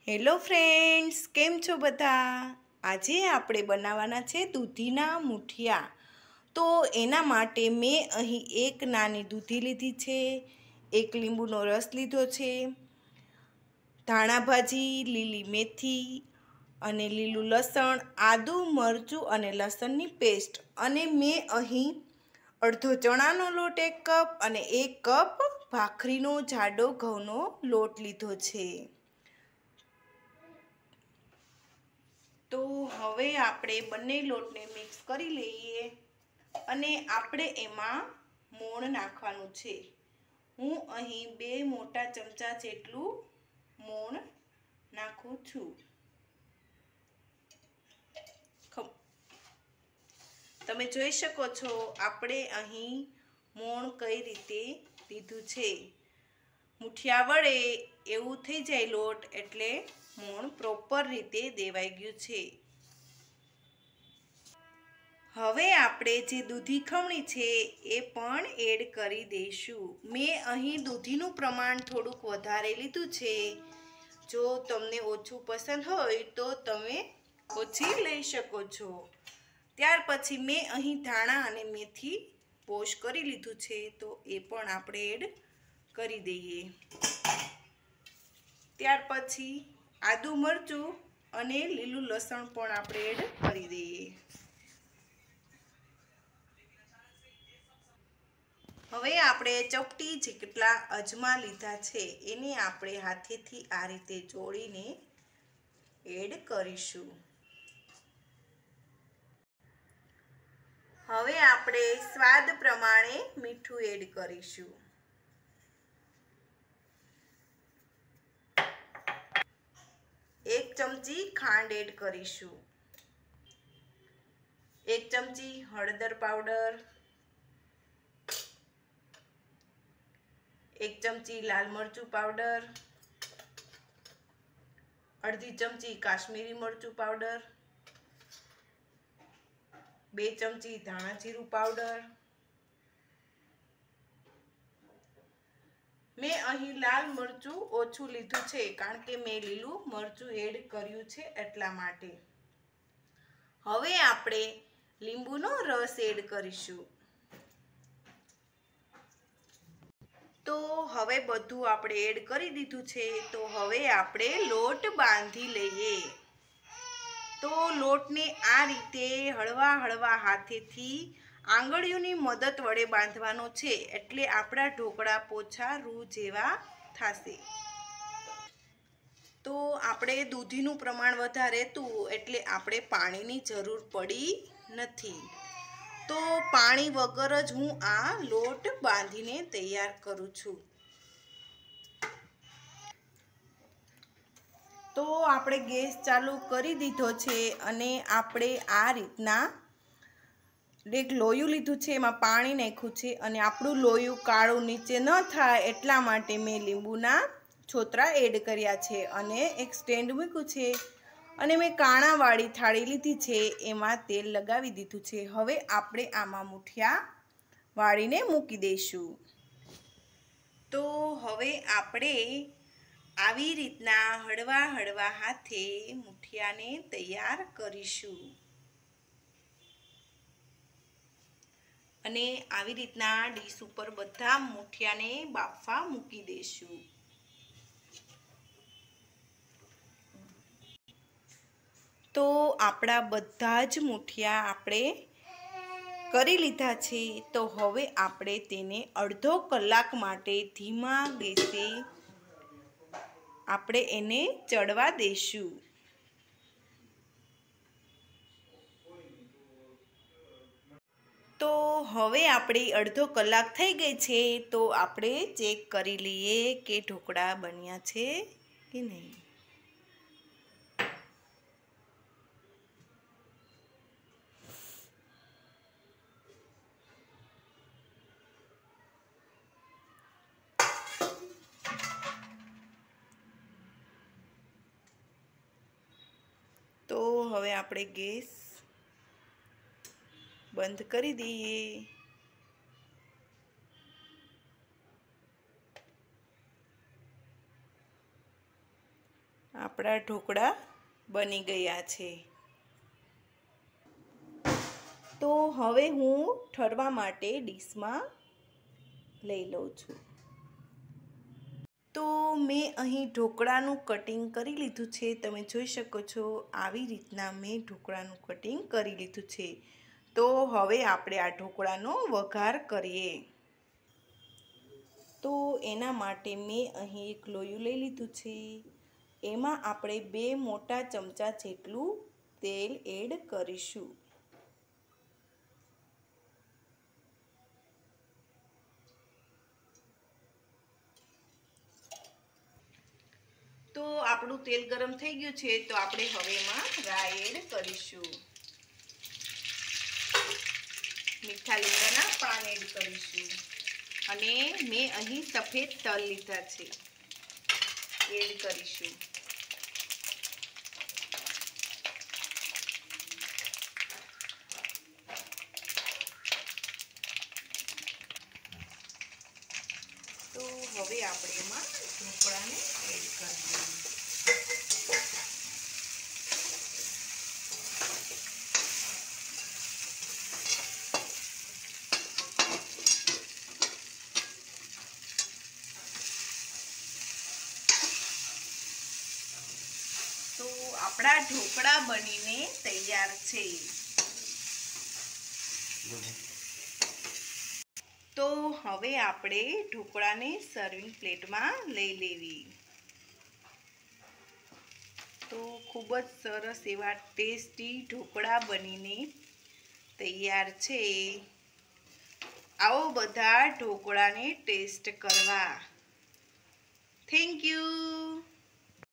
Hello friends, કેમ છો બધા? આજે આપણે બનાવવાના છે દૂધીના મૂઠિયા. તો એના માટે મેં અહીં એક નાની દૂધી લીધી છે, એક લીંબુનો રસ લીધો છે, ધાણા ભાજી, લીલી મેથી અને લીલું લસણ, આદું, મરચું અને લસણની પેસ્ટ. અને મેં અહીં અડધો ચણાનો લોટ 1 કપ અને 1 કપ ભાખરીનો જાડો ઘઉંનો લોટ લીધો છે. તો હવે આપણે બંને લોટને મિક્સ કરી લઈએ અને આપણે એમાં મોણ નાખવાનું છે. હું અહીં 2 મોટા ચમચા જેટલું મોણ નાખું છું. તમે જોઈ શકો છો આપણે અહીં મોણ કઈ રીતે લીધું છે. મૂઠિયા વડે એવું થઈ જાય લોટ એટલે મોણ પ્રોપર રીતે દેવાઈ ગયું છે. હવે આપણે જે દૂધી ખમણી છે એ પણ એડ કરી દઈશું. મેં અહીં દૂધીનું પ્રમાણ થોડુંક વધારે લીધું છે. જો તમને ઓછું પસંદ હોય તો તમે ઓછી લઈ શકો છો. ત્યાર પછી મેં અહીં ધાણા અને મેથી વોશ કરી લીધું છે, તો એ પણ આપણે એડ કરી દઈએ. ત્યાર પછી આદું, મરચું અને લીલું લસણ પણ આપણે એડ કરી દઈએ. હવે આપણે ચપટી જેટલા અજમા લીધા છે એને આપણે હાથેથી આ રીતે જોડીને એડ કરીશું. હવે આપણે સ્વાદ પ્રમાણે મીઠું એડ કરીશું. એક ચમચી ખાંડ એડ કરીશું. 1 ચમચી હળદર પાવડર, 1 ચમચી લાલ મરચું પાવડર, અડધી ચમચી કાશ્મીરી મરચું પાવડર, 2 ચમચી ધાણા જીરું પાવડર. મેં અહીં લાલ મરચું ઓછું લીધું છે કારણ કે મેં લીલું મરચું એડ કર્યું છે એટલા માટે. હવે આપણે લીંબુનો રસ એડ કરીશું. તો હવે બધું આપણે એડ કરી દીધું છે. તો હવે આપણે લોટ બાંધી લઈએ. તો લોટને આ રીતે હળવા હળવા હાથેથી આંગળીઓની મદદ વડે બાંધવાનો છે, એટલે આપણા ઢોકળા પોચા રૂ જેવા થશે. તો આપણે દૂધીનું પ્રમાણ વધારે હતું એટલે આપણે પાણીની જરૂર પડી નથી. તો પાણી વગર જ હું આ લોટ બાંધીને તૈયાર કરું છું. તો આપણે ગેસ ચાલુ કરી દીધો છે અને આપણે આ રીતના એક લોયું લીધું છે, એમાં પાણી નાખ્યું છે અને આપણું લોયું કાળું નીચે ન થાય એટલા માટે મેં લીંબુના છોતરા એડ કર્યા છે અને એક સ્ટેન્ડ મૂક્યું છે અને મેં કાણાવાળી થાળી લીધી છે, એમાં તેલ લગાવી દીધું છે. હવે આપણે આમાં મૂઠિયા વાળીને મૂકી દઈશું. તો હવે આપણે આવી રીતના હળવા હળવા હાથે મૂઠિયાને તૈયાર કરીશું અને આવી રીતના ડીશ ઉપર બધા મૂઠિયાને બાફવા મૂકી દઈશું. તો આપણા બધા જ મૂઠિયા આપણે કરી લીધા છે. તો હવે આપણે તેને અડધો કલાક માટે ધીમા ગેસે આપણે એને ચડવા દઈશું. તો હવે આપણે અડધો કલાક થઈ ગઈ છે, તો આપણે ચેક કરી લઈએ કે ઢોકળા બન્યા છે કે નહીં. તો હવે આપણે ગેસ બંધ કરી દઈએ. આપણા ઢોકળા બની ગયા છે. તો હવે હું ઠરવા માટે ડીશમાં લઈ લઉં છું. તો મેં અહીં ઢોકળાનું કટિંગ કરી લીધું છે. તમે જોઈ શકો છો આવી રીતના મેં ઢોકળાનું કટિંગ કરી લીધું છે. તો હવે આપણે આ ઢોકળાનો વઘાર કરીએ. તો એના માટે મેં અહીં એક લોયું લઈ લીધું છે. એમાં આપણે 2 મોટા ચમચા જેટલું તેલ એડ કરીશું. તો આપણું તેલ ગરમ થઈ ગયું છે. તો આપણે હવે એમાં રાઈ એડ કરીશું. મીઠા લીમડાના પાન એડ કરીશું. અને મેં અહીં સફેદ તલ લીધા છે, એડ કરીશું. તો હવે આપણે એમાં ઢોકળાને એડ કરી દઈએ. તો આપણા ઢોકળા બનીને તૈયાર છે. તો હવે આપણે ઢોકળાને સર્વિંગ પ્લેટમાં લઈ લેવી. તો ખૂબ જ સરસ એવા ટેસ્ટી ઢોકળા બનીને તૈયાર છે. આવો બધા ઢોકળાને ટેસ્ટ કરવા. Thank you.